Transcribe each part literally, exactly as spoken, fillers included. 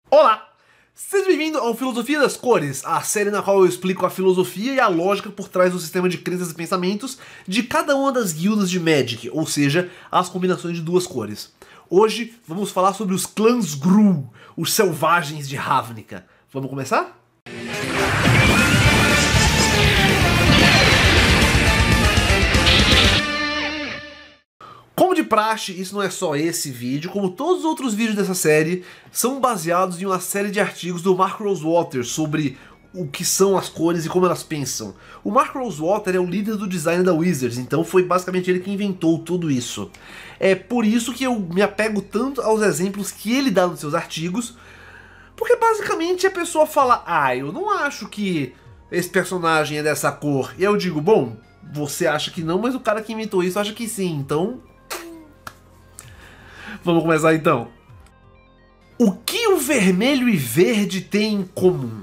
Olá! Seja bem-vindo ao Filosofia das Cores, a série na qual eu explico a filosofia e a lógica por trás do sistema de crenças e pensamentos de cada uma das guildas de Magic, ou seja, as combinações de duas cores. Hoje vamos falar sobre os clãs Gruul, os selvagens de Ravnica. Vamos começar? Como de praxe, isso não é só esse vídeo, como todos os outros vídeos dessa série, são baseados em uma série de artigos do Mark Rosewater sobre o que são as cores e como elas pensam. O Mark Rosewater é o líder do design da Wizards, então foi basicamente ele que inventou tudo isso. É por isso que eu me apego tanto aos exemplos que ele dá nos seus artigos, porque basicamente a pessoa fala, ah, eu não acho que esse personagem é dessa cor. E eu digo, bom, você acha que não, mas o cara que inventou isso acha que sim, então... Vamos começar então. O que o vermelho e verde têm em comum?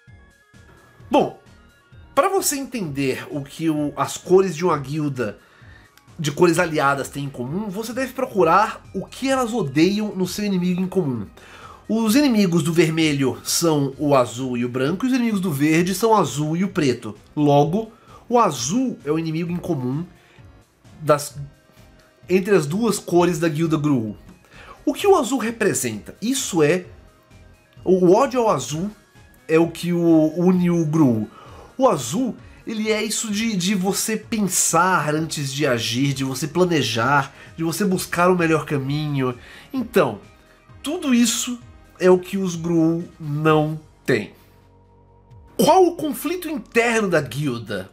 Bom, para você entender o que o, as cores de uma guilda de cores aliadas têm em comum, você deve procurar o que elas odeiam no seu inimigo em comum. Os inimigos do vermelho são o azul e o branco, e os inimigos do verde são o azul e o preto. Logo, o azul é o inimigo em comum das, entre as duas cores da guilda Gruul. O que o azul representa? Isso é... O ódio ao azul é o que o, une o Gruul. O azul, ele é isso de, de você pensar antes de agir, de você planejar, de você buscar o melhor caminho. Então, tudo isso é o que os Gruul não têm. Qual o conflito interno da guilda?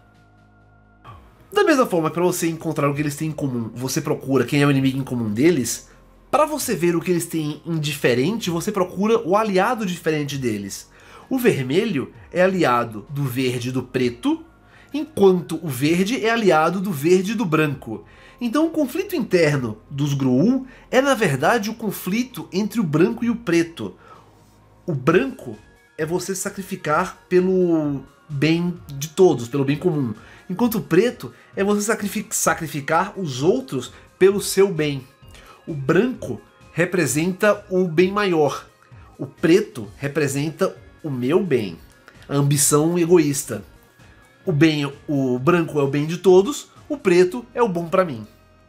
Da mesma forma, para você encontrar o que eles têm em comum, você procura quem é o inimigo em comum deles. Para você ver o que eles têm em diferente, você procura o aliado diferente deles. O vermelho é aliado do verde e do preto, enquanto o verde é aliado do verde e do branco. Então o conflito interno dos Gruul é na verdade o conflito entre o branco e o preto. O branco é você sacrificar pelo bem de todos, pelo bem comum. Enquanto o preto é você sacrificar os outros pelo seu bem. O branco representa o bem maior, o preto representa o meu bem, a ambição egoísta. O bem, o branco é o bem de todos, o preto é o bom para mim.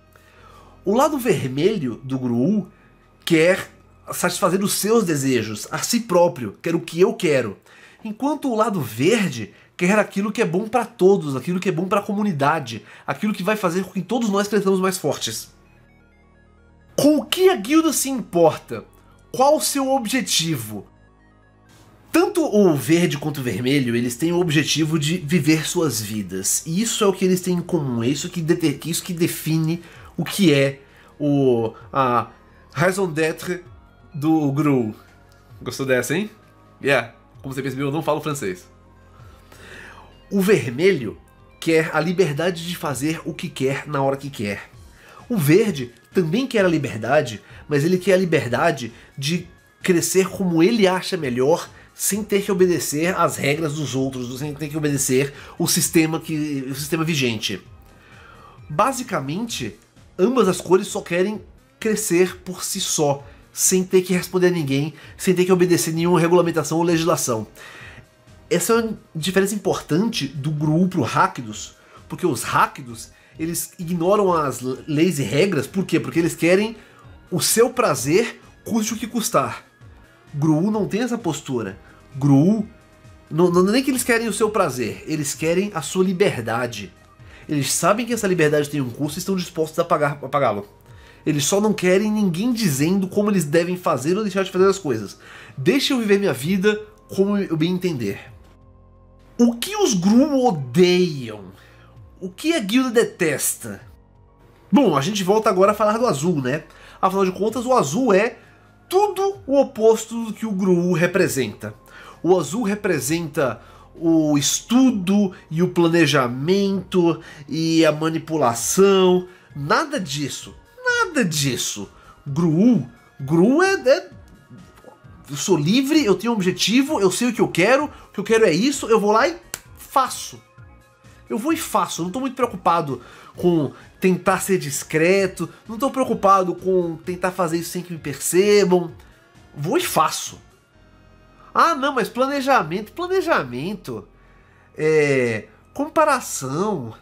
O lado vermelho do Gruul quer satisfazer os seus desejos, a si próprio, quer o que eu quero, enquanto o lado verde quer aquilo que é bom para todos, aquilo que é bom para a comunidade, aquilo que vai fazer com que todos nós cresçamos mais fortes. Com o que a guilda se importa? Qual o seu objetivo? Tanto o verde quanto o vermelho, eles têm o objetivo de viver suas vidas. E isso é o que eles têm em comum, é isso que, de isso que define o que é o, a raison d'être do Gruul. Gostou dessa, hein? Yeah, como você percebeu, eu não falo francês. O vermelho quer a liberdade de fazer o que quer na hora que quer. O verde também quer a liberdade, mas ele quer a liberdade de crescer como ele acha melhor, sem ter que obedecer às regras dos outros, sem ter que obedecer o sistema, que, o sistema vigente. Basicamente, ambas as cores só querem crescer por si só, sem ter que responder a ninguém, sem ter que obedecer nenhuma regulamentação ou legislação. Essa é uma diferença importante do Gruul pro Rakdos, porque os Rakdos eles ignoram as leis e regras, por quê? Porque eles querem o seu prazer, custe o que custar. Gruul não tem essa postura. Gruul, não, não é nem que eles querem o seu prazer, eles querem a sua liberdade. Eles sabem que essa liberdade tem um custo e estão dispostos a pagar, a pagá-lo. Eles só não querem ninguém dizendo como eles devem fazer ou deixar de fazer as coisas. Deixa eu viver minha vida como eu bem entender. O que os Gruul odeiam? O que a guilda detesta? Bom, a gente volta agora a falar do azul, né? Afinal de contas, o azul é tudo o oposto do que o Gruul representa. O azul representa o estudo e o planejamento e a manipulação. Nada disso. Nada disso. Gruul, Gruul é, é... Eu sou livre, eu tenho um objetivo, eu sei o que eu quero, o que eu quero é isso, eu vou lá e faço. Eu vou e faço, eu não tô muito preocupado com tentar ser discreto, não tô preocupado com tentar fazer isso sem que me percebam. Vou e faço. Ah, não, mas planejamento, planejamento, é, comparação,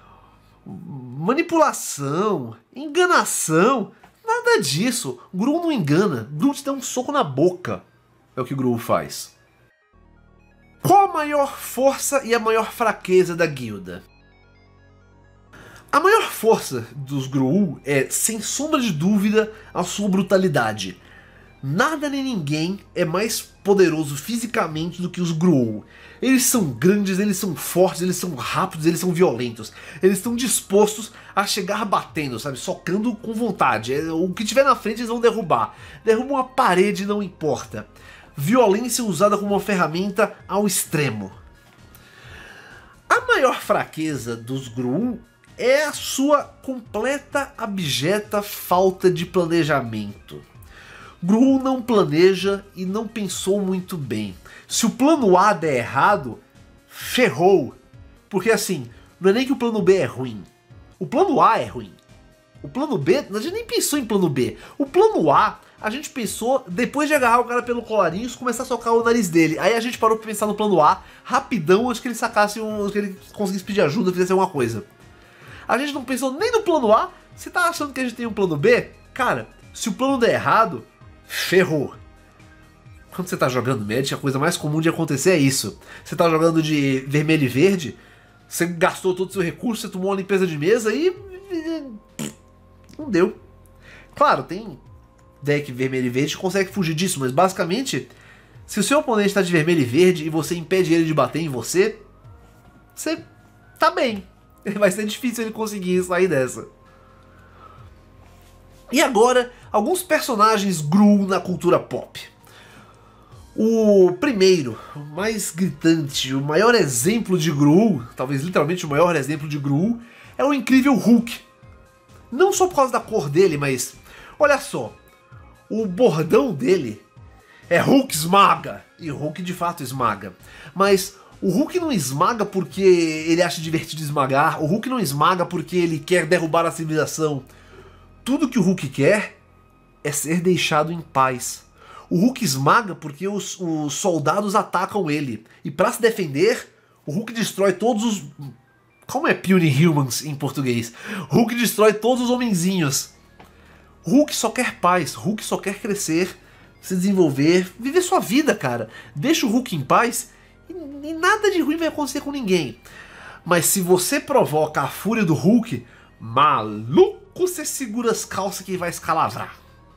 manipulação, enganação, nada disso. Gru não engana, Gru te dá um soco na boca. É o que Gru faz. Qual a maior força e a maior fraqueza da guilda? A maior força dos Gruul é, sem sombra de dúvida, a sua brutalidade. Nada nem ninguém é mais poderoso fisicamente do que os Gruul. Eles são grandes, eles são fortes, eles são rápidos, eles são violentos. Eles estão dispostos a chegar batendo, sabe? Socando com vontade. O que tiver na frente eles vão derrubar. Derrubam uma parede, não importa. Violência usada como uma ferramenta ao extremo. A maior fraqueza dos Gruul é a sua completa, abjeta falta de planejamento. Gruul não planeja e não pensou muito bem. Se o plano A der errado, ferrou. Porque assim, não é nem que o plano B é ruim. O plano A é ruim. O plano B, a gente nem pensou em plano B. O plano A, a gente pensou depois de agarrar o cara pelo colarinho e começar a socar o nariz dele. Aí a gente parou pra pensar no plano A, rapidão, antes que ele sacasse, um, antes que ele conseguisse pedir ajuda, fizesse alguma coisa. A gente não pensou nem no plano A. Você tá achando que a gente tem um plano B? Cara, se o plano der errado, ferrou. Quando você tá jogando Magic, a coisa mais comum de acontecer é isso. Você tá jogando de vermelho e verde, você gastou todo o seu recurso, você tomou uma limpeza de mesa e... não deu. Claro, tem deck vermelho e verde que consegue fugir disso, mas basicamente, se o seu oponente tá de vermelho e verde e você impede ele de bater em você, você tá bem. Vai ser difícil ele conseguir sair dessa. E agora, alguns personagens Gruul na cultura pop. O primeiro, o mais gritante, o maior exemplo de Gruul, talvez literalmente o maior exemplo de Gruul, é o incrível Hulk. Não só por causa da cor dele, mas olha só, o bordão dele é Hulk esmaga, e Hulk de fato esmaga. Mas o Hulk não esmaga porque ele acha divertido esmagar, o Hulk não esmaga porque ele quer derrubar a civilização. Tudo que o Hulk quer é ser deixado em paz. O Hulk esmaga porque os, os soldados atacam ele. E para se defender, o Hulk destrói todos os... Como é puny humans em português? Hulk destrói todos os homenzinhos. Hulk só quer paz, Hulk só quer crescer, se desenvolver, viver sua vida, cara. Deixa o Hulk em paz e, e nada de ruim vai acontecer com ninguém. Mas se você provoca a fúria do Hulk, maluco, você segura as calças que vai escalavrar.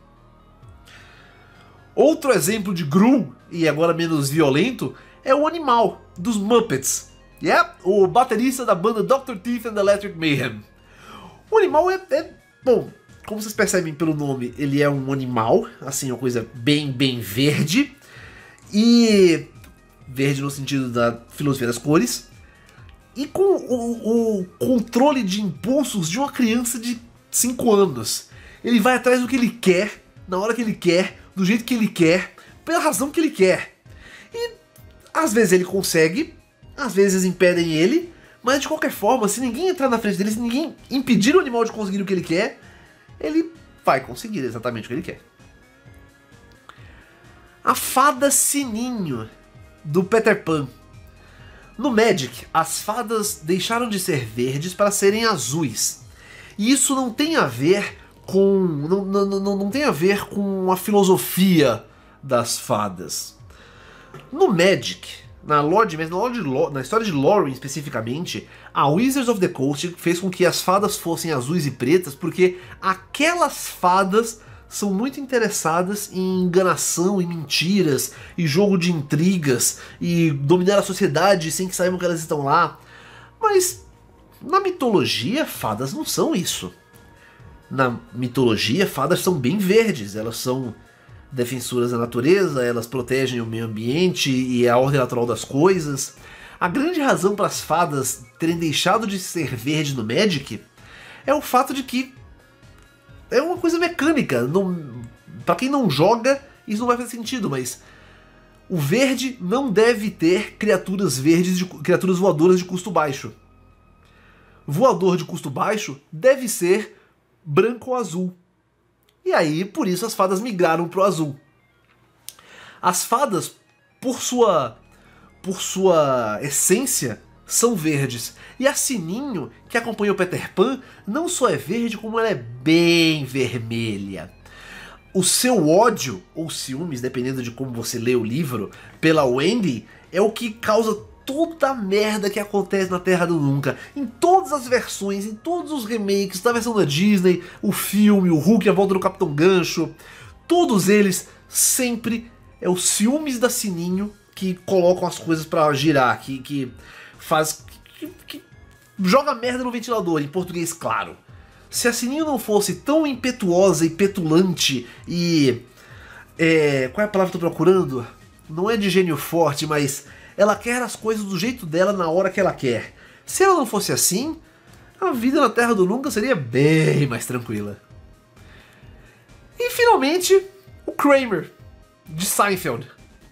Outro exemplo de Gruul, e agora menos violento, é o Animal, dos Muppets. Yeah, o baterista da banda doutor Teeth and the Electric Mayhem. O Animal é, é... Bom, como vocês percebem pelo nome, ele é um animal, assim, uma coisa bem, bem verde. E... verde no sentido da filosofia das cores. E com o, o controle de impulsos de uma criança de cinco anos. Ele vai atrás do que ele quer, na hora que ele quer, do jeito que ele quer, pela razão que ele quer. E às vezes ele consegue, às vezes impedem ele, mas de qualquer forma, se ninguém entrar na frente dele, se ninguém impedir o animal de conseguir o que ele quer, ele vai conseguir exatamente o que ele quer. A fada Sininho, do Peter Pan. No Magic, as fadas deixaram de ser verdes para serem azuis. E isso não tem a ver com... Não, não, não, não tem a ver com a filosofia das fadas. No Magic, na, Lore, na, Lore, na história de Lorien especificamente, a Wizards of the Coast fez com que as fadas fossem azuis e pretas porque aquelas fadas são muito interessadas em enganação e mentiras, e jogo de intrigas, e dominar a sociedade sem que saibam que elas estão lá. Mas na mitologia, fadas não são isso. Na mitologia, fadas são bem verdes, elas são defensoras da natureza, elas protegem o meio ambiente e a ordem natural das coisas. A grande razão para as fadas terem deixado de ser verde no Magic é o fato de que é uma coisa mecânica. Não, pra quem não joga, isso não vai fazer sentido, mas o verde não deve ter criaturas verdes, de, criaturas voadoras de custo baixo. Voador de custo baixo deve ser branco ou azul. E aí, por isso, as fadas migraram pro azul. As fadas, por sua, por sua essência, são verdes. E a Sininho, que acompanha o Peter Pan, não só é verde, como ela é bem vermelha. O seu ódio, ou ciúmes, dependendo de como você lê o livro, pela Wendy, é o que causa toda a merda que acontece na Terra do Nunca. Em todas as versões, em todos os remakes, da versão da Disney, o filme, o Hulk, a volta do Capitão Gancho, todos eles sempre é o ciúmes da Sininho que colocam as coisas pra girar, que, que faz... Que, que joga merda no ventilador, em português claro. Se a Sininho não fosse tão impetuosa e petulante e... É, qual é a palavra que eu tô procurando? Não é de gênio forte, mas ela quer as coisas do jeito dela na hora que ela quer. Se ela não fosse assim, a vida na Terra do Nunca seria bem mais tranquila. E finalmente, o Kramer, de Seinfeld.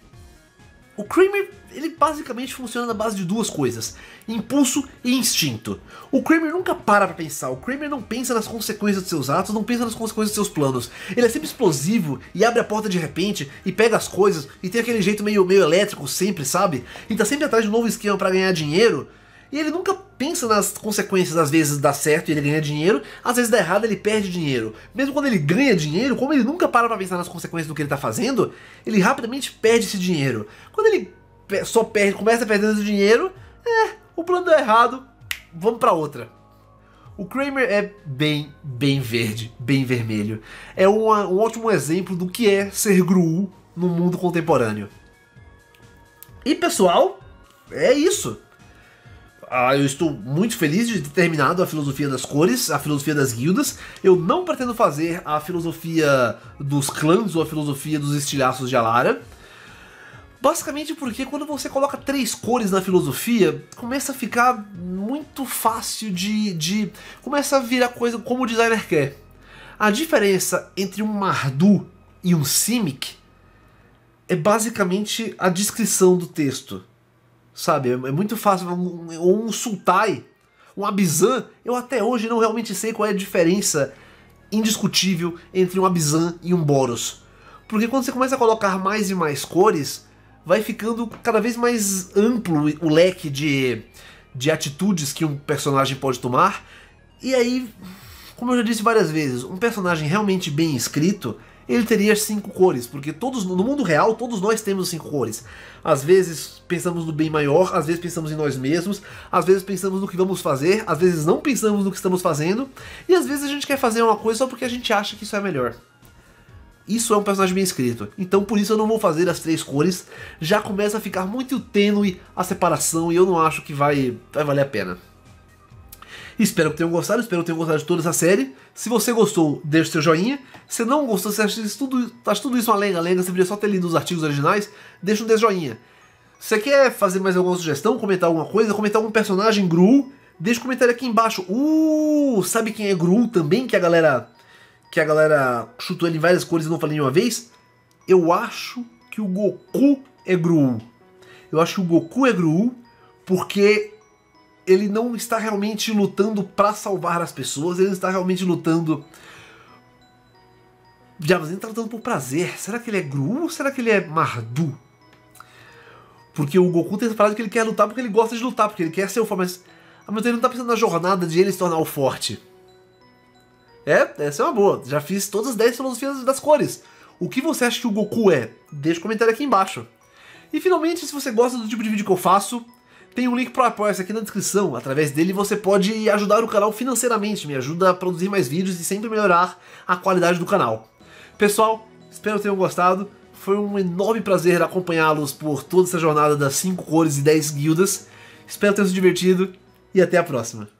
O Kramer, ele basicamente funciona na base de duas coisas: impulso e instinto. O Kramer nunca para pra pensar, o Kramer não pensa nas consequências dos seus atos, não pensa nas consequências dos seus planos. Ele é sempre explosivo e abre a porta de repente e pega as coisas e tem aquele jeito meio, meio elétrico sempre, sabe? E tá sempre atrás de um novo esquema pra ganhar dinheiro. E ele nunca pensa nas consequências, às vezes dá certo e ele ganha dinheiro, às vezes dá errado e ele perde dinheiro. Mesmo quando ele ganha dinheiro, como ele nunca para pra pensar nas consequências do que ele tá fazendo, ele rapidamente perde esse dinheiro. Quando ele só perde, começa perdendo dinheiro, é, o plano deu errado, vamos pra outra. O Kramer é bem, bem verde, bem vermelho. É uma, um ótimo exemplo do que é ser Gruul no mundo contemporâneo. E pessoal, é isso. Ah, eu estou muito feliz de ter terminado a filosofia das cores, a filosofia das guildas. Eu não pretendo fazer a filosofia dos clãs ou a filosofia dos estilhaços de Alara. Basicamente porque quando você coloca três cores na filosofia, começa a ficar muito fácil de... de começa a virar coisa como o designer quer. A diferença entre um Mardu e um Simic é basicamente a descrição do texto. Sabe, é muito fácil. Um, um Sultai, um Abzan, eu até hoje não realmente sei qual é a diferença indiscutível entre um Abzan e um Boros. Porque quando você começa a colocar mais e mais cores, vai ficando cada vez mais amplo o leque de, de atitudes que um personagem pode tomar. E aí, como eu já disse várias vezes, um personagem realmente bem escrito, ele teria cinco cores, porque todos no mundo real, todos nós temos cinco cores. Às vezes pensamos no bem maior, às vezes pensamos em nós mesmos, às vezes pensamos no que vamos fazer, às vezes não pensamos no que estamos fazendo, e às vezes a gente quer fazer uma coisa só porque a gente acha que isso é melhor. Isso é um personagem bem escrito, então por isso eu não vou fazer as três cores, já começa a ficar muito tênue a separação e eu não acho que vai, vai valer a pena. Espero que tenham gostado, espero que tenham gostado de toda essa série. Se você gostou, deixe seu joinha. Se não gostou, se acha tudo, acha tudo isso uma lenga-lenga, você poderia só ter lido os artigos originais, deixa um desjoinha. Se você quer fazer mais alguma sugestão, comentar alguma coisa, comentar algum personagem Gruul, deixa um comentário aqui embaixo. Uh, sabe quem é Gruul também, que a galera que a galera chutou ele em várias cores e não falei nenhuma vez? Eu acho que o Goku é Gruul. Eu acho que o Goku é Gruul porque ele não está realmente lutando pra salvar as pessoas, ele está realmente lutando... Diabos, ele está lutando por prazer. Será que ele é Gruul ou será que ele é Mardu? Porque o Goku tem essa frase que ele quer lutar porque ele gosta de lutar, porque ele quer ser o forte, mas... Ah, mas ele não tá pensando na jornada de ele se tornar o forte. É, essa é uma boa. Já fiz todas as dez filosofias das cores. O que você acha que o Goku é? Deixa um comentário aqui embaixo. E finalmente, se você gosta do tipo de vídeo que eu faço, tem um link para o Apoia-se aqui na descrição. Através dele você pode ajudar o canal financeiramente, me ajuda a produzir mais vídeos e sempre melhorar a qualidade do canal. Pessoal, espero que tenham gostado. Foi um enorme prazer acompanhá-los por toda essa jornada das cinco cores e dez guildas. Espero ter se divertido e até a próxima.